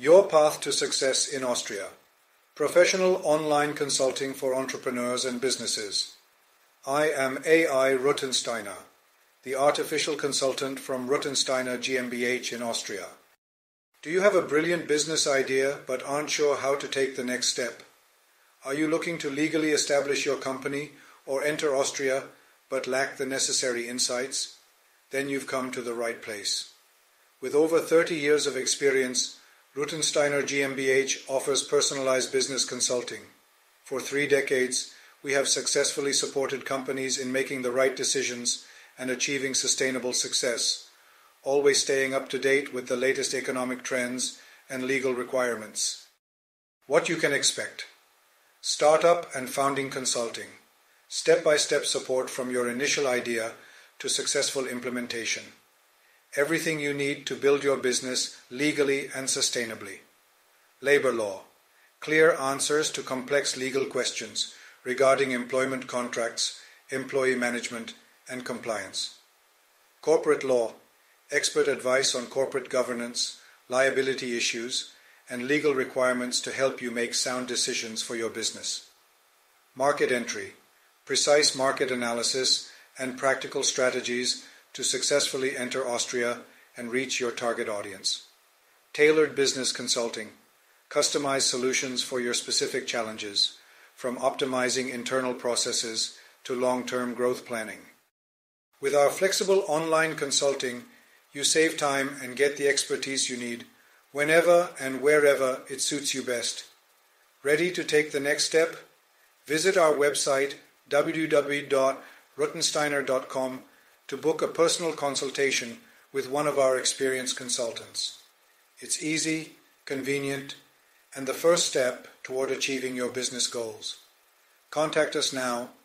Your path to success in Austria. Professional online consulting for entrepreneurs and businesses. I am AI Ruttensteiner, the artificial consultant from Ruttensteiner GmbH in Austria. Do you have a brilliant business idea but aren't sure how to take the next step? Are you looking to legally establish your company or enter Austria but lack the necessary insights? Then you've come to the right place. With over 30 years of experience, Ruttensteiner GmbH offers personalized business consulting. For 3 decades, we have successfully supported companies in making the right decisions and achieving sustainable success, always staying up to date with the latest economic trends and legal requirements. What you can expect: startup and founding consulting, step-by-step support from your initial idea to successful implementation. Everything you need to build your business legally and sustainably. Labor law, clear answers to complex legal questions regarding employment contracts, employee management, and compliance. Corporate law, expert advice on corporate governance, liability issues, and legal requirements to help you make sound decisions for your business. Market entry, precise market analysis, and practical strategies to successfully enter Austria and reach your target audience. Tailored business consulting, customized solutions for your specific challenges, from optimizing internal processes to long-term growth planning. With our flexible online consulting, you save time and get the expertise you need whenever and wherever it suits you best. Ready to take the next step? Visit our website www.ruttensteiner.com to book a personal consultation with one of our experienced consultants. It's easy, convenient, and the first step toward achieving your business goals. Contact us now